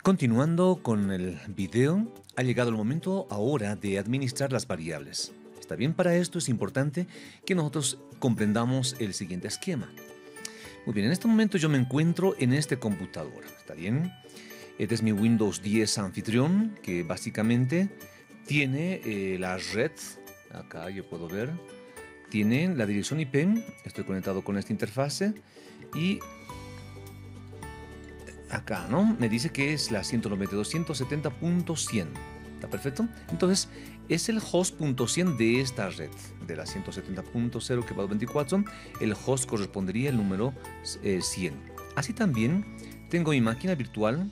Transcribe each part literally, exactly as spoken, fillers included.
Continuando con el video, ha llegado el momento ahora de administrar las variables. Está bien, para esto es importante que nosotros comprendamos el siguiente esquema. Muy bien, en este momento yo me encuentro en este computador, ¿está bien? Este es mi Windows diez anfitrión, que básicamente tiene eh, la red, acá yo puedo ver, tiene la dirección I P, estoy conectado con esta interfase y acá, ¿no? Me dice que es la ciento noventa y dos punto ciento setenta punto cien. ¿Está perfecto? Entonces, es el host punto cien de esta red, de la ciento setenta punto cero que va a veinticuatro. El host correspondería al número eh, cien. Así también tengo mi máquina virtual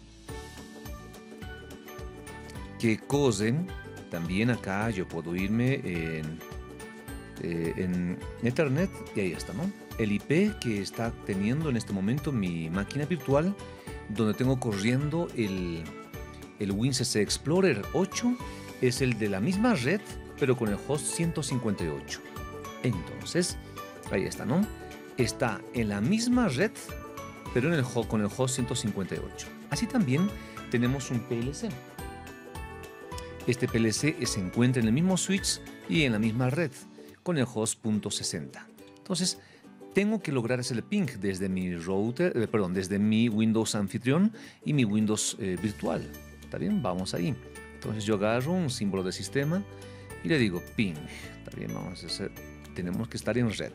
que cose. También acá yo puedo irme en, eh, en Ethernet y ahí está, ¿no? El I P que está teniendo en este momento mi máquina virtual, donde tengo corriendo el, el WinCC Explorer ocho, es el de la misma red, pero con el host ciento cincuenta y ocho. Entonces, ahí está, ¿no? Está en la misma red, pero en el, con el host ciento cincuenta y ocho. Así también tenemos un P L C. Este P L C se encuentra en el mismo switch y en la misma red, con el host punto sesenta. Entonces, tengo que lograr hacer el ping desde mi router, eh, perdón, desde mi Windows anfitrión y mi Windows eh, virtual. ¿Está bien? Vamos ahí. Entonces yo agarro un símbolo de sistema y le digo ping. ¿Está bien? Vamos a hacer, tenemos que estar en red.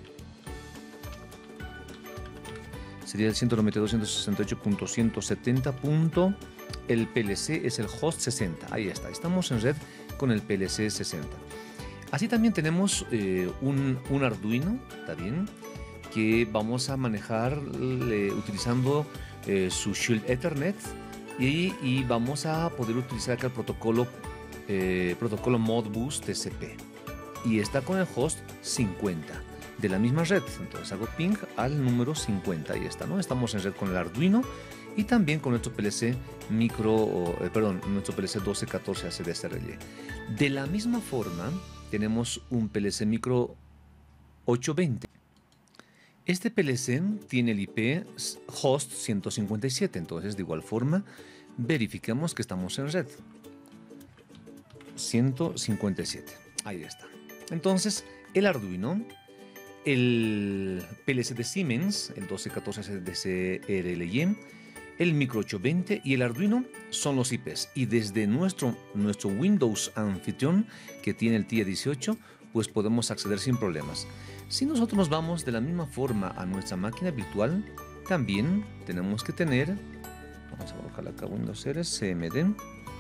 Sería el ciento noventa y dos punto ciento sesenta y ocho punto ciento setenta. El P L C es el host sesenta. Ahí está. Estamos en red con el P L C sesenta. Así también tenemos eh, un, un Arduino, ¿está bien?, que vamos a manejar eh, utilizando eh, su Shield Ethernet y, y vamos a poder utilizar acá el protocolo, eh, protocolo Modbus T C P. Y está con el host cincuenta de la misma red. Entonces hago ping al número cincuenta. Ahí está, ¿no? Estamos en red con el Arduino y también con nuestro P L C micro, eh, perdón, nuestro P L C doce catorce A C D S R L. De la misma forma, tenemos un P L C micro ochocientos veinte. Este P L C tiene el I P host ciento cincuenta y siete, entonces de igual forma verificamos que estamos en red. ciento cincuenta y siete, ahí está. Entonces el Arduino, el P L C de Siemens, el doce catorce A C D S R L Y, el micro ochocientos veinte y el Arduino son los I Ps. Y desde nuestro, nuestro Windows anfitrión, que tiene el T I A dieciocho, pues podemos acceder sin problemas. Si nosotros nos vamos de la misma forma a nuestra máquina virtual, también tenemos que tener, vamos a colocar acá Windows R, C M D.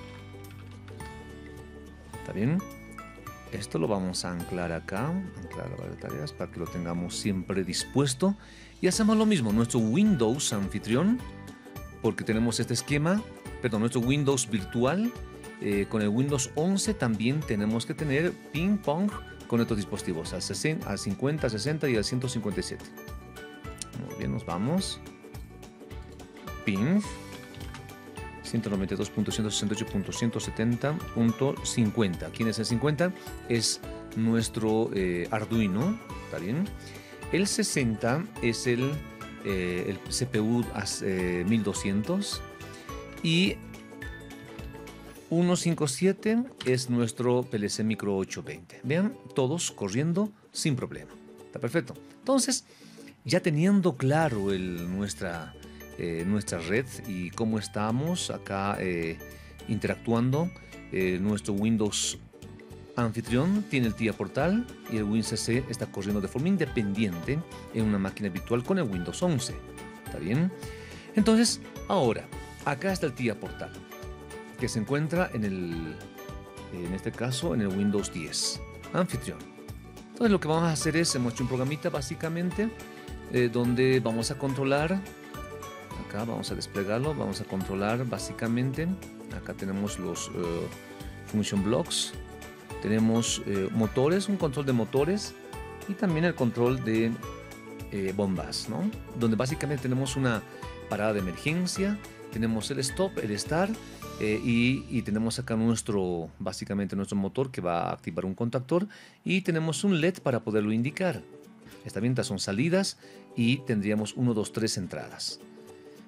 ¿Está bien? Esto lo vamos a anclar acá, anclar a varias tareas para que lo tengamos siempre dispuesto. Y hacemos lo mismo, nuestro Windows anfitrión, porque tenemos este esquema, perdón, nuestro Windows virtual, eh, con el Windows once también tenemos que tener ping pong con estos dispositivos, al, sesenta, al cincuenta, al sesenta y al ciento cincuenta y siete. Muy bien, nos vamos. Ping. ciento noventa y dos punto ciento sesenta y ocho punto ciento setenta punto cincuenta. ¿Quién es el cincuenta? Es nuestro eh, Arduino, ¿está bien? El sesenta es el... Eh, el C P U eh, mil doscientos y ciento cincuenta y siete es nuestro P L C micro ochocientos veinte. Vean, todos corriendo sin problema. Está perfecto. Entonces, ya teniendo claro el, nuestra, eh, nuestra red y cómo estamos acá eh, interactuando, eh, nuestro Windows anfitrión tiene el T I A portal y el WinCC está corriendo de forma independiente en una máquina virtual con el Windows once. ¿Está bien? Entonces, ahora, acá está el T I A portal, que se encuentra en el, en este caso, en el Windows diez anfitrión. Entonces, lo que vamos a hacer es, hemos hecho un programita básicamente, eh, donde vamos a controlar, acá vamos a desplegarlo, vamos a controlar básicamente, acá tenemos los uh, function blocks. Tenemos eh, motores, un control de motores y también el control de eh, bombas, ¿no? Donde básicamente tenemos una parada de emergencia, tenemos el stop, el start eh, y, y tenemos acá nuestro, básicamente nuestro motor que va a activar un contactor y tenemos un L E D para poderlo indicar. Esta venta son salidas y tendríamos uno, dos, tres entradas.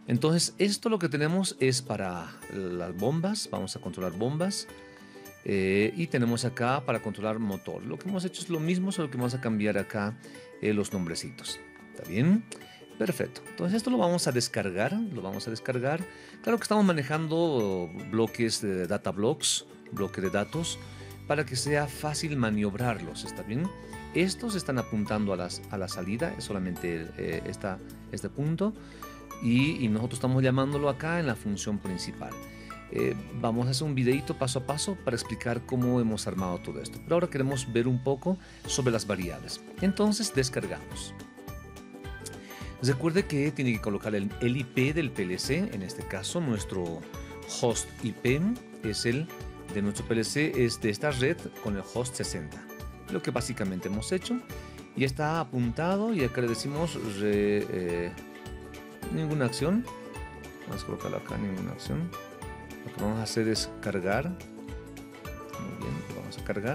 Entonces, esto lo que tenemos es para las bombas. Vamos a controlar bombas. Eh, y tenemos acá para controlar motor. Lo que hemos hecho es lo mismo, solo que vamos a cambiar acá eh, los nombrecitos. ¿Está bien? Perfecto. Entonces esto lo vamos a descargar. Lo vamos a descargar. Claro que estamos manejando bloques de data blocks, bloque de datos, para que sea fácil maniobrarlos. ¿Está bien? Estos están apuntando a, las, a la salida, es solamente eh, esta, este punto. Y, y nosotros estamos llamándolo acá en la función principal. Eh, vamos a hacer un videito paso a paso para explicar cómo hemos armado todo esto. Pero ahora queremos ver un poco sobre las variables. Entonces descargamos. Recuerde que tiene que colocar el, el I P del P L C. En este caso nuestro host I P es el de nuestro P L C, es de esta red con el host sesenta. Lo que básicamente hemos hecho. Y está apuntado y acá le decimos re, eh, ninguna acción. Vamos a colocarlo acá, ninguna acción. Lo que vamos a hacer es cargar. Muy bien, lo vamos a cargar.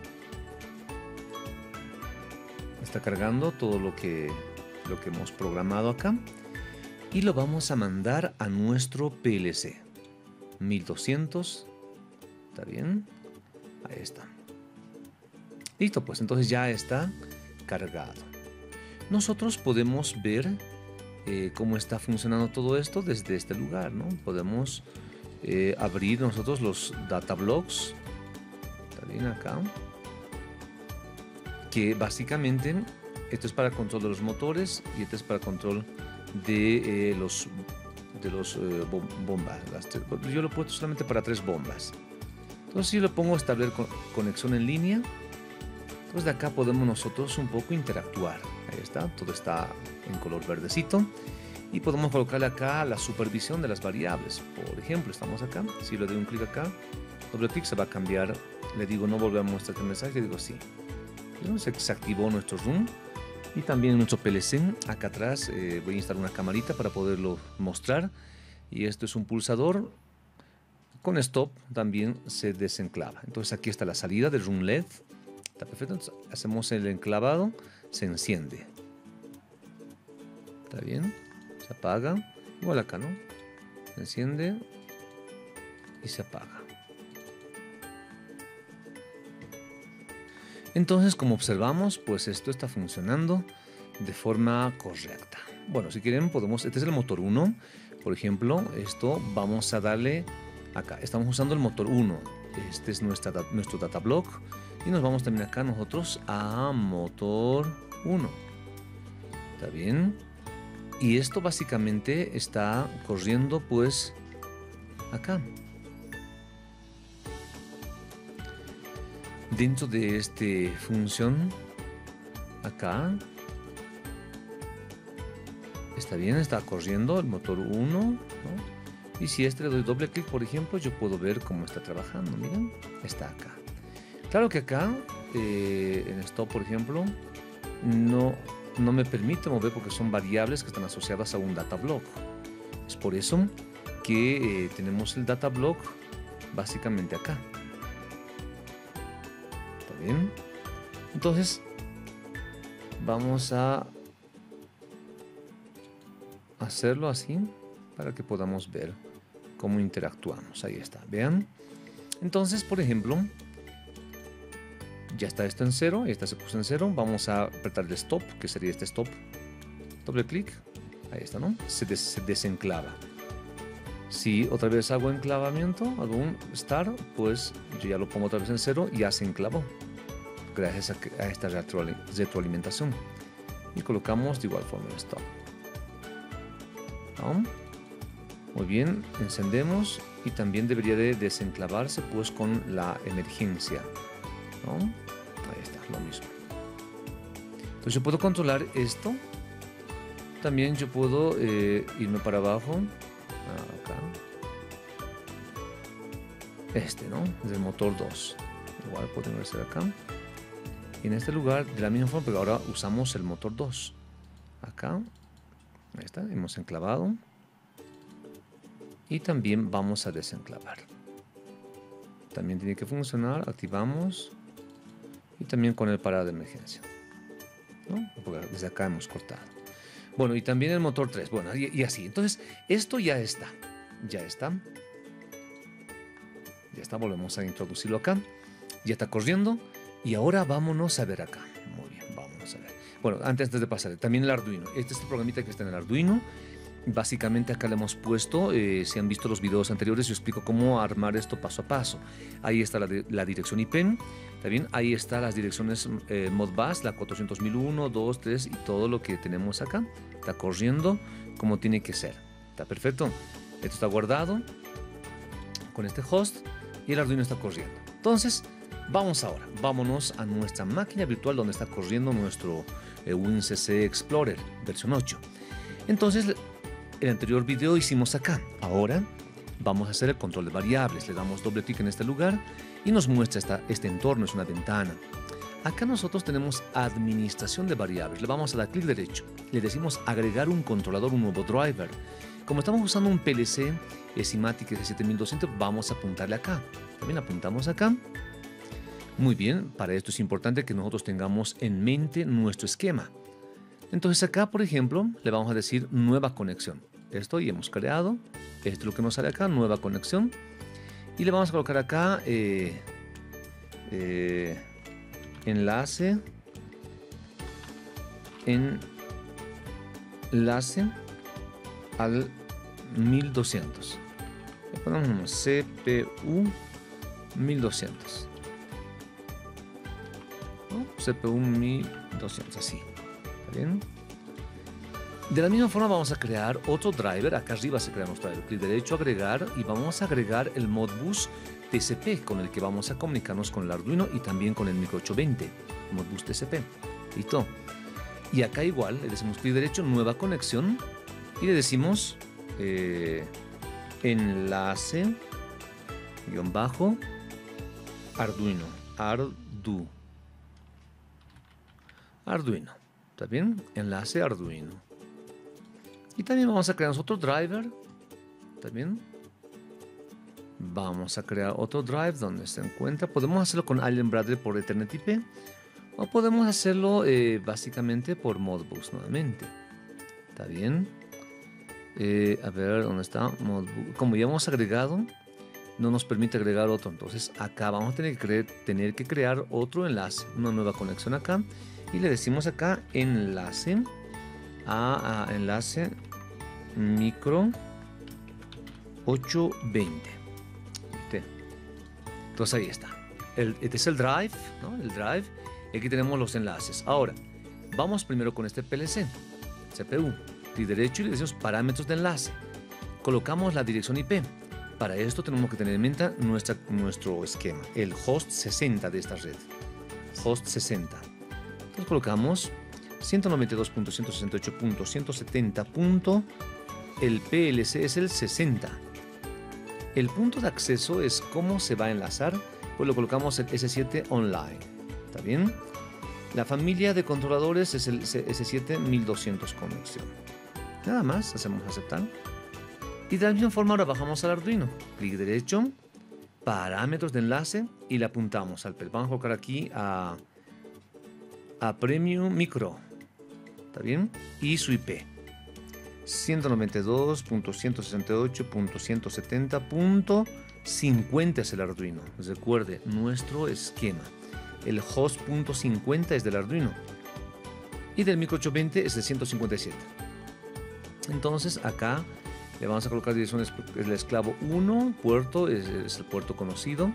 Está cargando todo lo que, lo que hemos programado acá. Y lo vamos a mandar a nuestro P L C. mil doscientos. ¿Está bien? Ahí está. Listo, pues entonces ya está cargado. Nosotros podemos ver eh, cómo está funcionando todo esto desde este lugar, ¿no? Podemos eh, abrir nosotros los data blocks. Está bien acá. Que básicamente esto es para control de los motores y esto es para control de eh, los de los eh, bombas. Las tres, yo lo he puesto solamente para tres bombas. Entonces si yo le pongo establecer con, conexión en línea, pues de acá podemos nosotros un poco interactuar. Ahí está, todo está en color verdecito. Y podemos colocarle acá la supervisión de las variables. Por ejemplo, estamos acá. Si le doy un clic acá, doble clic, se va a cambiar. Le digo no volver a mostrar el mensaje. Le digo sí. Entonces se activó nuestro room. Y también nuestro P L C. Acá atrás eh, voy a instalar una camarita para poderlo mostrar. Y esto es un pulsador. Con stop también se desenclava. Entonces aquí está la salida del room L E D. Está perfecto. Entonces, hacemos el enclavado. Se enciende. ¿Está bien? Se apaga. Igual acá, ¿no? Se enciende. Y se apaga. Entonces, como observamos, pues esto está funcionando de forma correcta. Bueno, si quieren podemos... Este es el motor uno. Por ejemplo, esto vamos a darle... Acá, estamos usando el motor uno. Este es nuestra, nuestro data block. Y nos vamos también acá nosotros a motor uno. ¿Está bien? Y esto básicamente está corriendo pues acá. Dentro de esta función, acá. Está bien, está corriendo el motor uno, ¿no? Y si este le doy doble clic, por ejemplo, yo puedo ver cómo está trabajando. Miren, está acá. Claro que acá, eh, en stop, por ejemplo, no, no me permite mover porque son variables que están asociadas a un data block. Es por eso que eh, tenemos el data block básicamente acá. ¿Está bien? Entonces, vamos a hacerlo así para que podamos ver cómo interactuamos. Ahí está, vean. Entonces, por ejemplo, ya está esto en cero, esta se puso en cero. Vamos a apretar el stop, que sería este stop. Doble clic, ahí está, ¿no? Se, des se desenclava. Si otra vez hago enclavamiento, hago un start, pues yo ya lo pongo otra vez en cero y ya se enclavó. Gracias a, a esta retroalimentación. Y colocamos de igual forma el stop. ¿No? Muy bien, encendemos y también debería de desenclavarse pues con la emergencia, ¿no? Ahí está, lo mismo. Entonces yo puedo controlar esto. También yo puedo eh, irme para abajo. Acá. Este, ¿no? Es el motor dos. Igual podemos hacer acá. Y en este lugar, de la misma forma, pero ahora usamos el motor dos. Acá. Ahí está, hemos enclavado. Y también vamos a desenclavar. También tiene que funcionar. Activamos. Y también con el parado de emergencia, ¿no? Porque desde acá hemos cortado. Bueno, y también el motor tres. Bueno, y, y así. Entonces, esto ya está. Ya está. Ya está, volvemos a introducirlo acá. Ya está corriendo. Y ahora vámonos a ver acá. Muy bien, vámonos a ver. Bueno, antes, antes de pasar, también el Arduino. Este es el programita que está en el Arduino. Básicamente acá le hemos puesto, eh, si han visto los videos anteriores, yo explico cómo armar esto paso a paso. Ahí está la, de, la dirección I P, ¿está bien? Ahí están las direcciones eh, Modbus, la cuatrocientos mil uno, dos, tres y todo lo que tenemos acá. Está corriendo como tiene que ser. Está perfecto. Esto está guardado con este host y el Arduino está corriendo. Entonces, vamos ahora. Vámonos a nuestra máquina virtual donde está corriendo nuestro eh, WinCC Explorer versión ocho. Entonces, el anterior video hicimos acá. Ahora vamos a hacer el control de variables. Le damos doble clic en este lugar y nos muestra esta, este entorno, es una ventana. Acá nosotros tenemos administración de variables. Le vamos a dar clic derecho. Le decimos agregar un controlador, un nuevo driver. Como estamos usando un P L C Simatic G siete mil doscientos, vamos a apuntarle acá. También apuntamos acá. Muy bien, para esto es importante que nosotros tengamos en mente nuestro esquema. Entonces acá, por ejemplo, le vamos a decir nueva conexión. Esto ya hemos creado. Esto es lo que nos sale acá, nueva conexión. Y le vamos a colocar acá eh, eh, enlace. Enlace al mil doscientos. Le ponemos C P U mil doscientos. ¿No? C P U mil doscientos, así. Bien. De la misma forma vamos a crear otro driver. Acá arriba se crea nuestro driver. Clic derecho, agregar, y vamos a agregar el Modbus T C P con el que vamos a comunicarnos con el Arduino y también con el Micro ochocientos veinte. Modbus T C P. Listo. Y acá igual le decimos clic derecho, nueva conexión, y le decimos eh, enlace guión bajo Arduino. Ardu. Arduino. ¿Está bien? Enlace Arduino. Y también vamos a crear otro driver. ¿Está bien? Vamos a crear otro drive donde se encuentra. Podemos hacerlo con Allen Bradley por Ethernet I P. O podemos hacerlo eh, básicamente por Modbus nuevamente. ¿Está bien? Eh, a ver, ¿dónde está? Modbus. Como ya hemos agregado, no nos permite agregar otro. Entonces acá vamos a tener que, creer, tener que crear otro enlace. Una nueva conexión acá. Y le decimos acá enlace a, a enlace micro ochocientos veinte. Entonces ahí está. El, este es el drive, ¿no? El drive. Y aquí tenemos los enlaces. Ahora, vamos primero con este P L C, C P U. Clic derecho y le decimos parámetros de enlace. Colocamos la dirección I P. Para esto tenemos que tener en mente nuestra, nuestro esquema, el host sesenta de esta red. Host sesenta. Entonces colocamos ciento noventa y dos punto ciento sesenta y ocho punto ciento setenta. El P L C es el sesenta. El punto de acceso es cómo se va a enlazar. Pues lo colocamos el S siete Online. ¿Está bien? La familia de controladores es el S siete mil doscientos conexión. Nada más, hacemos aceptar. Y de la misma forma ahora bajamos al Arduino. Clic derecho, parámetros de enlace y le apuntamos al P L C. Vamos a colocar aquí a... a Premium Micro, ¿está bien? Y su I P ciento noventa y dos punto ciento sesenta y ocho punto ciento setenta punto cincuenta es el Arduino. Recuerde nuestro esquema. El host punto cincuenta es del Arduino y del Micro ochocientos veinte es de ciento cincuenta y siete. Entonces acá le vamos a colocar direcciones. El esclavo uno, puerto, es, es el puerto conocido.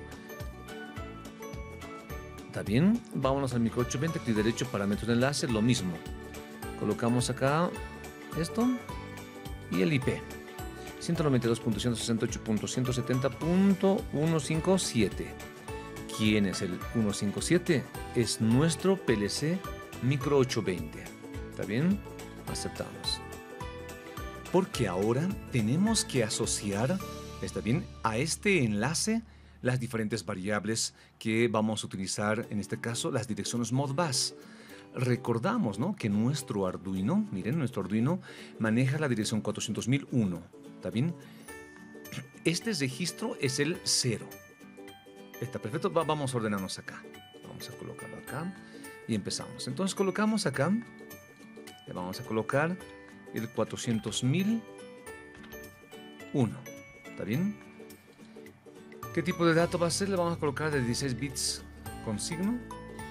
¿Está bien? Vámonos al Micro ochocientos veinte, clic derecho, parámetros de enlace, lo mismo. Colocamos acá esto y el I P. ciento noventa y dos punto ciento sesenta y ocho punto ciento setenta punto ciento cincuenta y siete. ¿Quién es el ciento cincuenta y siete? Es nuestro P L C Micro ochocientos veinte. ¿Está bien? Aceptamos. Porque ahora tenemos que asociar, ¿está bien?, a este enlace las diferentes variables que vamos a utilizar, en este caso las direcciones Modbus. Recordamos, ¿no?, que nuestro Arduino, miren, nuestro Arduino maneja la dirección cuatrocientos mil uno, ¿está bien? Este registro es el cero. Está perfecto, Va, vamos a ordenarnos acá. Vamos a colocarlo acá y empezamos. Entonces colocamos acá, le vamos a colocar el cuatrocientos mil uno. ¿Está bien? ¿Qué tipo de dato va a ser? Le vamos a colocar de dieciséis bits con signo.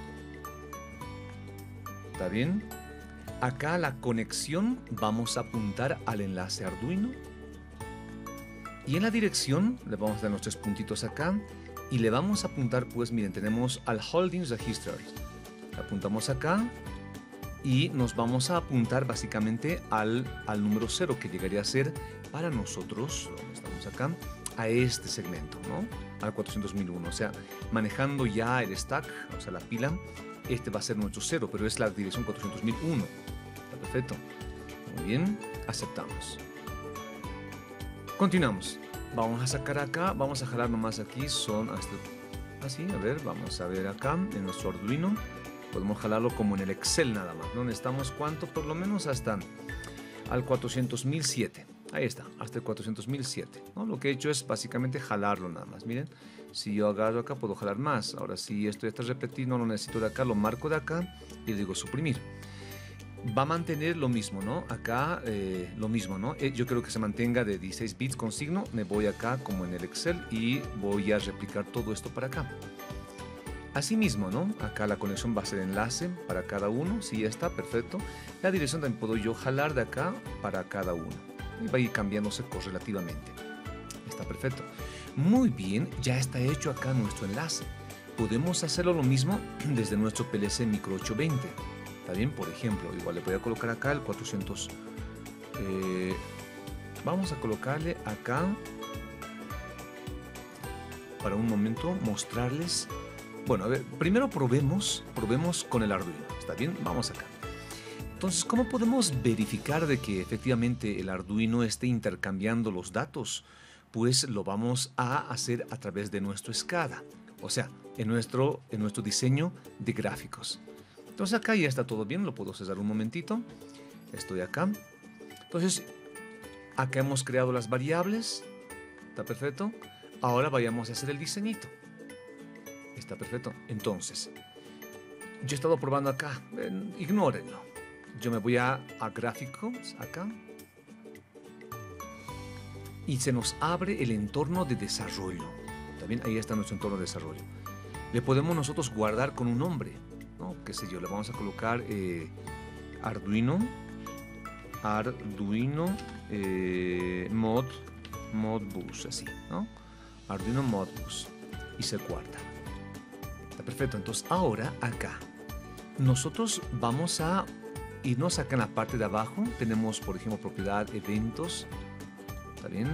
¿Está bien? Acá la conexión vamos a apuntar al enlace Arduino. Y en la dirección le vamos a dar los tres puntitos acá. Y le vamos a apuntar, pues miren, tenemos al Holdings Register. Le apuntamos acá. Y nos vamos a apuntar básicamente al, al número cero, que llegaría a ser para nosotros, donde estamos acá, a este segmento, ¿no? Al cuatrocientos mil uno. O sea, manejando ya el stack, o sea, la pila, este va a ser nuestro cero, pero es la dirección cuatrocientos mil uno. Está perfecto. Muy bien, aceptamos. Continuamos. Vamos a sacar acá, vamos a jalar nomás aquí, son hasta... Así, a ver, vamos a ver acá en nuestro Arduino. Podemos jalarlo como en el Excel nada más, ¿no? Necesitamos cuánto, por lo menos hasta al cuatrocientos mil siete. Ahí está, hasta el cuatrocientos mil siete, ¿no? Lo que he hecho es básicamente jalarlo nada más. Miren, si yo agarro acá puedo jalar más. Ahora si esto ya está repetido, no lo necesito de acá, lo marco de acá y le digo suprimir. Va a mantener lo mismo, ¿no? Acá eh, lo mismo, ¿no? Eh, yo quiero que se mantenga de dieciséis bits con signo. Me voy acá como en el Excel y voy a replicar todo esto para acá. Asimismo, ¿no? Acá la conexión va a ser enlace para cada uno. Sí, ya está, perfecto. La dirección también puedo yo jalar de acá para cada uno. Y va a ir cambiándose correlativamente. Está perfecto. Muy bien, ya está hecho acá nuestro enlace. Podemos hacerlo lo mismo desde nuestro P L C Micro ochocientos veinte. ¿Está bien? Por ejemplo, igual le voy a colocar acá el cuatrocientos. Eh, vamos a colocarle acá, para un momento, mostrarles. Bueno, a ver, primero probemos, probemos con el Arduino. ¿Está bien? Vamos acá. Entonces, ¿cómo podemos verificar de que efectivamente el Arduino esté intercambiando los datos? Pues lo vamos a hacer a través de nuestro SCADA. O sea, en nuestro, en nuestro diseño de gráficos. Entonces acá ya está todo bien, lo puedo cesar un momentito. Estoy acá. Entonces, acá hemos creado las variables. Está perfecto. Ahora vayamos a hacer el diseñito. Está perfecto. Entonces, yo he estado probando acá. Eh, ignórenlo. Yo me voy a, a gráficos, acá. Y se nos abre el entorno de desarrollo. ¿Está bien? Ahí está nuestro entorno de desarrollo. Le podemos nosotros guardar con un nombre, ¿no? Qué sé yo, le vamos a colocar eh, Arduino. Arduino eh, Mod Modbus, así, ¿no? Arduino Modbus. Y se guarda. Está perfecto. Entonces ahora acá nosotros vamos a irnos acá en la parte de abajo. Tenemos, por ejemplo, propiedad, eventos. ¿Está bien?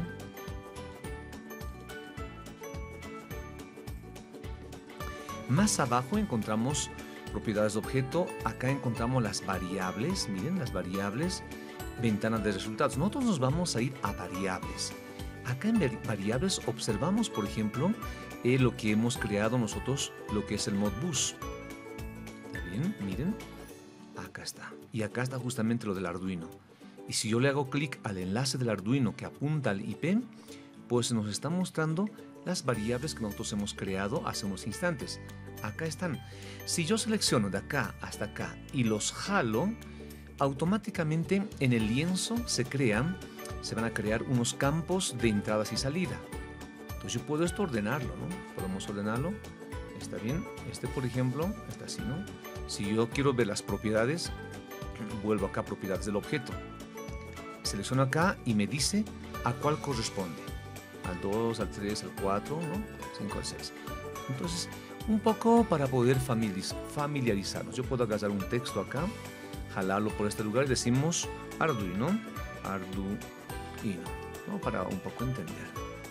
Más abajo encontramos propiedades de objeto. Acá encontramos las variables. Miren, las variables. Ventana de resultados. Nosotros nos vamos a ir a variables. Acá en variables observamos, por ejemplo, eh, lo que hemos creado nosotros, lo que es el Modbus. ¿Está bien? Miren. Acá está. Y acá está justamente lo del Arduino. Y si yo le hago clic al enlace del Arduino que apunta al I P, pues nos está mostrando las variables que nosotros hemos creado hace unos instantes. Acá están. Si yo selecciono de acá hasta acá y los jalo, automáticamente en el lienzo se crean, se van a crear unos campos de entradas y salida. Entonces yo puedo esto ordenarlo, ¿no? Podemos ordenarlo. Está bien. Este, por ejemplo, está así, ¿no? Si yo quiero ver las propiedades, vuelvo acá a propiedades del objeto. Selecciono acá y me dice a cuál corresponde. Al dos, al tres, al cuatro, ¿no? cinco, al seis. Entonces, un poco para poder familiarizarnos. Yo puedo agarrar un texto acá, jalarlo por este lugar y decimos Arduino, Arduino, ¿no? Para un poco entender.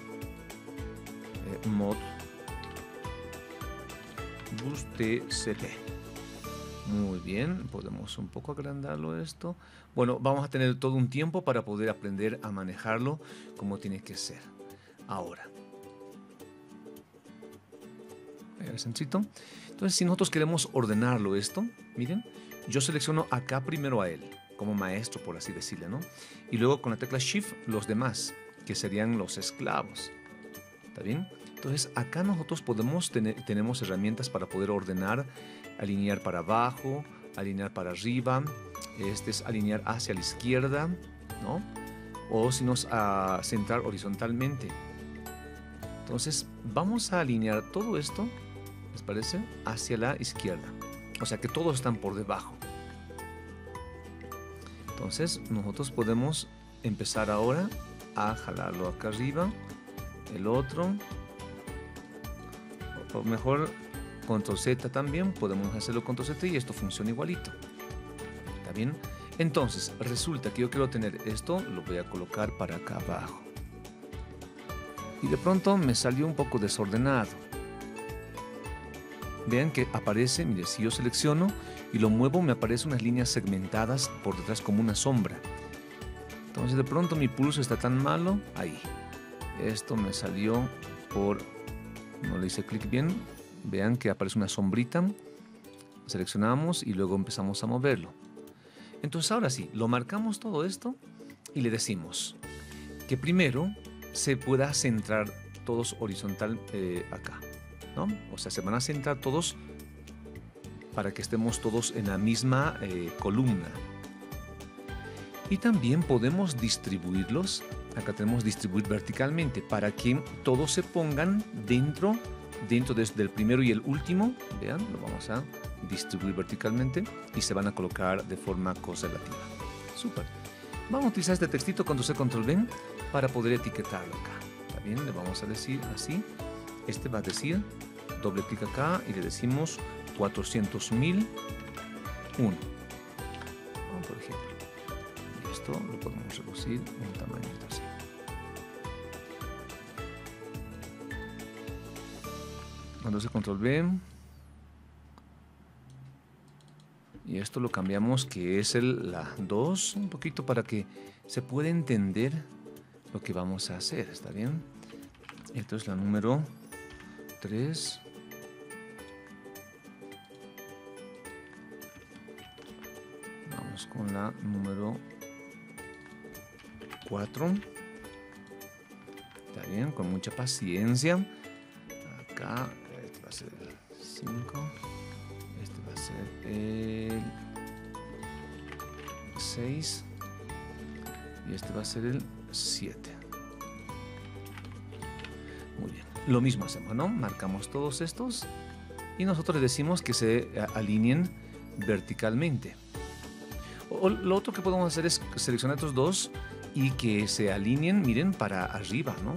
Eh, mod bus T C P. Muy bien, podemos un poco agrandarlo esto. Bueno, vamos a tener todo un tiempo para poder aprender a manejarlo como tiene que ser. Ahora. Sencito. Entonces, si nosotros queremos ordenarlo esto, miren, yo selecciono acá primero a él, como maestro, por así decirle, ¿no? Y luego con la tecla Shift, los demás, que serían los esclavos. ¿Está bien? Entonces, acá nosotros podemos tener, tenemos herramientas para poder ordenar, alinear para abajo, alinear para arriba, Este es alinear hacia la izquierda, ¿no? O si nos a centrar horizontalmente. Entonces vamos a alinear todo esto, ¿les parece? Hacia la izquierda. O sea que todos están por debajo. Entonces nosotros podemos empezar ahora a jalarlo acá arriba, el otro, o mejor control Z también, podemos hacerlo control Z y esto funciona igualito. ¿Está bien? Entonces resulta que yo quiero tener esto, lo voy a colocar para acá abajo. Y de pronto me salió un poco desordenado. Vean que aparece, mire, si yo selecciono y lo muevo, me aparecen unas líneas segmentadas por detrás como una sombra. Entonces de pronto mi pulso está tan malo, ahí. Esto me salió por, no le hice clic bien, vean que aparece una sombrita, seleccionamos y luego empezamos a moverlo. Entonces ahora sí, lo marcamos todo esto y le decimos que primero se pueda centrar todos horizontal eh, acá, ¿no? O sea, se van a centrar todos para que estemos todos en la misma eh, columna. Y también podemos distribuirlos, acá tenemos distribuir verticalmente, para que todos se pongan dentro, dentro desde el primero y el último, vean, lo vamos a distribuir verticalmente y se van a colocar de forma correlativa. Súper. Vamos a utilizar este textito control C, control V para poder etiquetarlo acá. ¿Está bien? Le vamos a decir así. Este va a decir, doble clic acá y le decimos cuatrocientos mil uno. Por ejemplo. Y esto lo podemos reducir un tamaño así. Control C, control V. Y esto lo cambiamos, que es el, la dos, un poquito para que se pueda entender lo que vamos a hacer, ¿está bien? Esto es la número tres. Vamos con la número cuatro. Está bien, con mucha paciencia. Acá, este va a ser el cinco. Este va a ser el seis y este va a ser el siete. Muy bien, lo mismo hacemos, ¿no? Marcamos todos estos y nosotros le decimos que se alineen verticalmente. O, lo otro que podemos hacer es seleccionar estos dos y que se alineen, miren, para arriba, ¿no?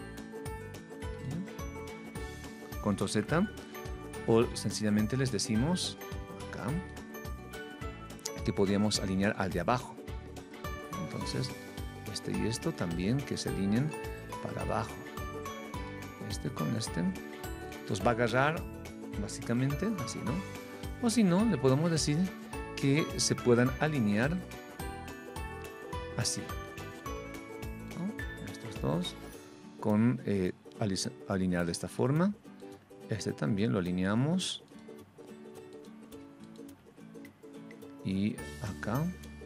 Control Z. O sencillamente les decimos acá que podríamos alinear al de abajo. Entonces, este y esto también que se alineen para abajo. Este con este. Entonces va a agarrar básicamente así, ¿no? O si no, le podemos decir que se puedan alinear así, ¿no? Estos dos con eh, alinear de esta forma. Este también lo alineamos. Y acá.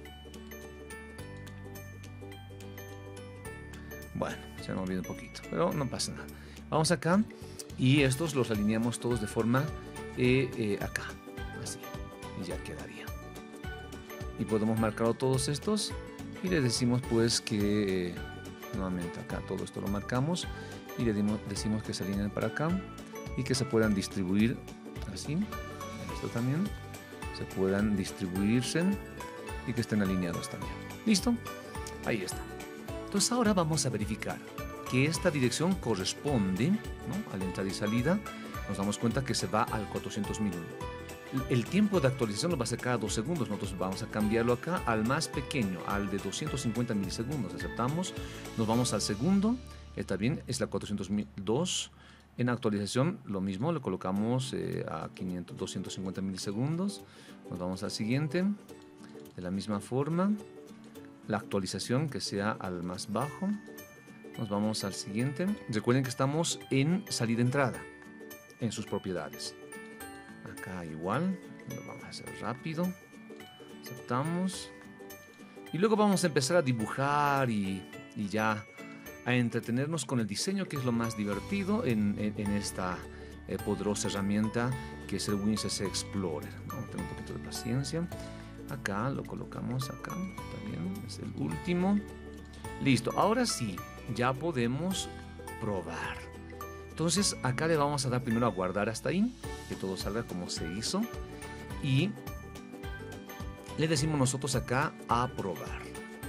Bueno, se me olvidó un poquito, pero no pasa nada. Vamos acá y estos los alineamos todos de forma eh, eh, acá. Así. Y ya quedaría. Y podemos marcar todos estos. Y le decimos pues que... Eh, nuevamente acá todo esto lo marcamos. Y le dimos, decimos que se alineen para acá. Y que se puedan distribuir así, esto también, se puedan distribuirse y que estén alineados también. ¿Listo? Ahí está. Entonces ahora vamos a verificar que esta dirección corresponde, ¿no?, a la entrada y salida. Nos damos cuenta que se va al cuatrocientos mil uno. El tiempo de actualización lo va a ser cada dos segundos. Nosotros vamos a cambiarlo acá al más pequeño, al de doscientos cincuenta milisegundos. Aceptamos, nos vamos al segundo. Está bien, es la cuatrocientos mil dos. En actualización, lo mismo, le colocamos eh, a quinientos, doscientos cincuenta milisegundos. Nos vamos al siguiente. De la misma forma, la actualización que sea al más bajo. Nos vamos al siguiente. Recuerden que estamos en salida-entrada, en sus propiedades. Acá igual, lo vamos a hacer rápido. Aceptamos. Y luego vamos a empezar a dibujar y, y ya... a entretenernos con el diseño, que es lo más divertido en, en, en esta eh, poderosa herramienta que es el Win C C Explorer, ¿no? Tengo un poquito de paciencia. Acá lo colocamos acá, está bien, es el último. Listo, ahora sí, ya podemos probar. Entonces acá le vamos a dar primero a guardar hasta ahí, que todo salga como se hizo. Y le decimos nosotros acá a probar.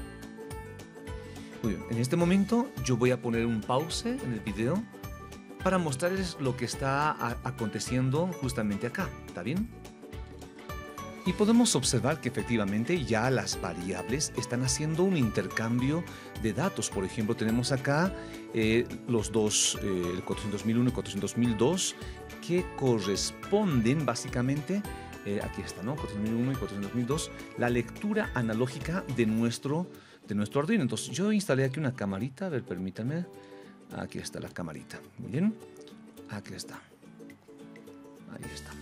Muy bien, en este momento yo voy a poner un pause en el video para mostrarles lo que está aconteciendo justamente acá, ¿está bien? Y podemos observar que efectivamente ya las variables están haciendo un intercambio de datos. Por ejemplo, tenemos acá eh, los dos, eh, el cuatrocientos mil uno y cuatrocientos mil dos, que corresponden básicamente, eh, aquí está, ¿no? cuatrocientos mil uno y cuatrocientos mil dos, la lectura analógica de nuestro, de nuestro Arduino. Entonces yo instalé aquí una camarita, a ver, permítanme. Aquí está la camarita, muy bien. Aquí está. Ahí está.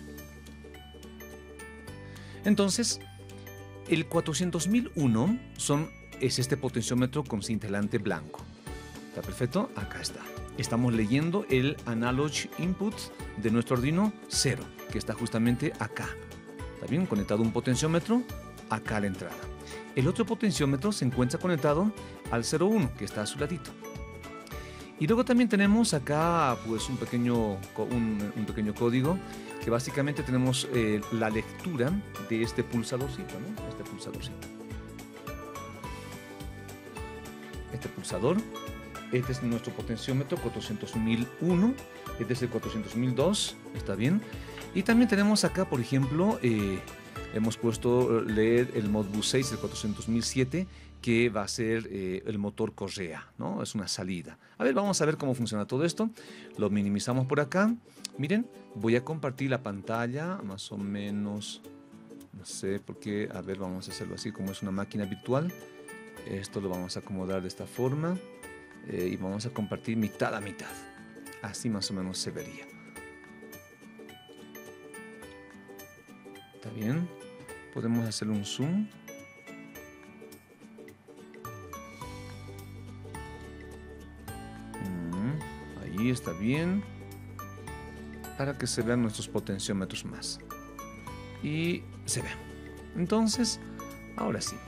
Entonces, el cuatrocientos mil uno son, es este potenciómetro con cintilante blanco. ¿Está perfecto? Acá está. Estamos leyendo el analog input de nuestro Arduino cero, que está justamente acá. ¿Está bien? Conectado a un potenciómetro, acá a la entrada. El otro potenciómetro se encuentra conectado al cero uno, que está a su ladito. Y luego también tenemos acá pues un pequeño, un, un pequeño código que básicamente tenemos eh, la lectura de este pulsadorcito, ¿no? Este pulsadorcito. Este pulsador, este es nuestro potenciómetro cuatrocientos mil uno, este es el cuatrocientos mil dos, ¿está bien? Y también tenemos acá, por ejemplo, eh, hemos puesto leer el Modbus seis, el cuatrocientos mil siete, que va a ser eh, el motor correa, ¿no? Es una salida. A ver, vamos a ver cómo funciona todo esto. Lo minimizamos por acá. Miren, voy a compartir la pantalla, más o menos, no sé por qué. A ver, vamos a hacerlo así, como es una máquina virtual. Esto lo vamos a acomodar de esta forma eh, y vamos a compartir mitad a mitad. Así más o menos se vería. ¿Está bien? Podemos hacer un zoom. Ahí está bien, para que se vean nuestros potenciómetros más. Y se ve. Entonces, ahora sí.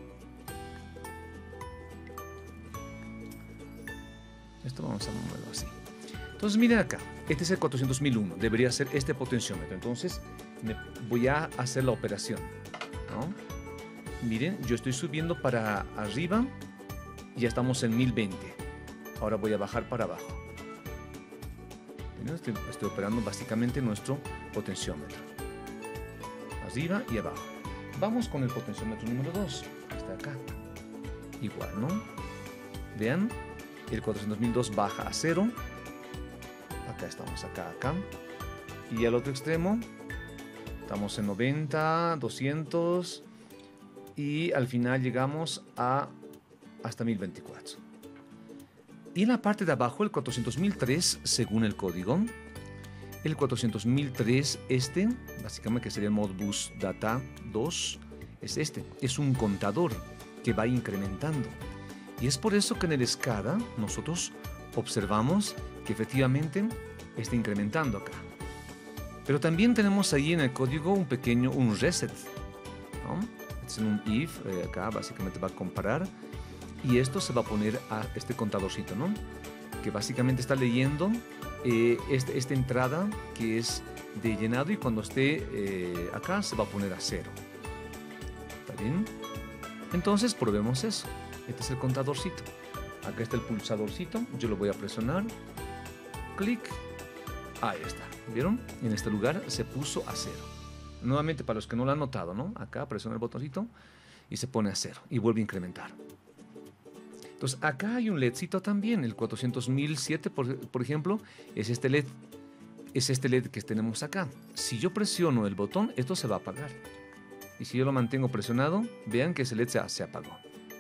Esto vamos a moverlo así. Entonces miren acá, este es el cuatrocientos mil uno, debería ser este potenciómetro. Entonces me voy a hacer la operación, ¿no? Miren, yo estoy subiendo para arriba y ya estamos en mil veinte. Ahora voy a bajar para abajo. Estoy, estoy operando básicamente nuestro potenciómetro. Arriba y abajo. Vamos con el potenciómetro número dos. Está acá. Igual, ¿no? Vean, el cuatrocientos mil dos baja a cero. Acá estamos, acá, acá. Y al otro extremo, estamos en noventa, doscientos. Y al final llegamos a hasta mil veinticuatro. Y en la parte de abajo, el cuatrocientos mil tres, según el código, el cuatrocientos mil tres, este, básicamente que sería el Modbus Data dos, es este. Es un contador que va incrementando. Y es por eso que en el SCADA nosotros observamos que efectivamente está incrementando acá. Pero también tenemos ahí en el código un pequeño, un reset, ¿no? Es en un if, eh, acá básicamente va a comparar. Y esto se va a poner a este contadorcito, ¿no? Que básicamente está leyendo eh, este, esta entrada que es de llenado y cuando esté eh, acá se va a poner a cero. ¿Está bien? Entonces probemos eso. Este es el contadorcito. Acá está el pulsadorcito. Yo lo voy a presionar. Clic. Ahí está. ¿Vieron? En este lugar se puso a cero. Nuevamente, para los que no lo han notado, ¿no? Acá presiona el botoncito y se pone a cero y vuelve a incrementar. Entonces acá hay un LEDcito también, el cuatrocientos mil siete, por, por ejemplo, es este LED, es este LED que tenemos acá. Si yo presiono el botón, esto se va a apagar. Y si yo lo mantengo presionado, vean que ese LED se, se apagó.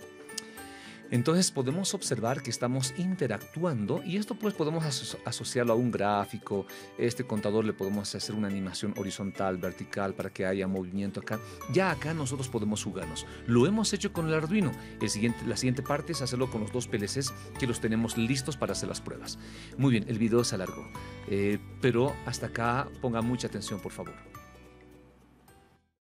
Entonces podemos observar que estamos interactuando y esto pues podemos aso asociarlo a un gráfico. Este contador le podemos hacer una animación horizontal, vertical para que haya movimiento acá. Ya acá nosotros podemos jugarnos. Lo hemos hecho con el Arduino. El siguiente, la siguiente parte es hacerlo con los dos P L Cs que los tenemos listos para hacer las pruebas. Muy bien, el video se alargó, eh, pero hasta acá ponga mucha atención por favor.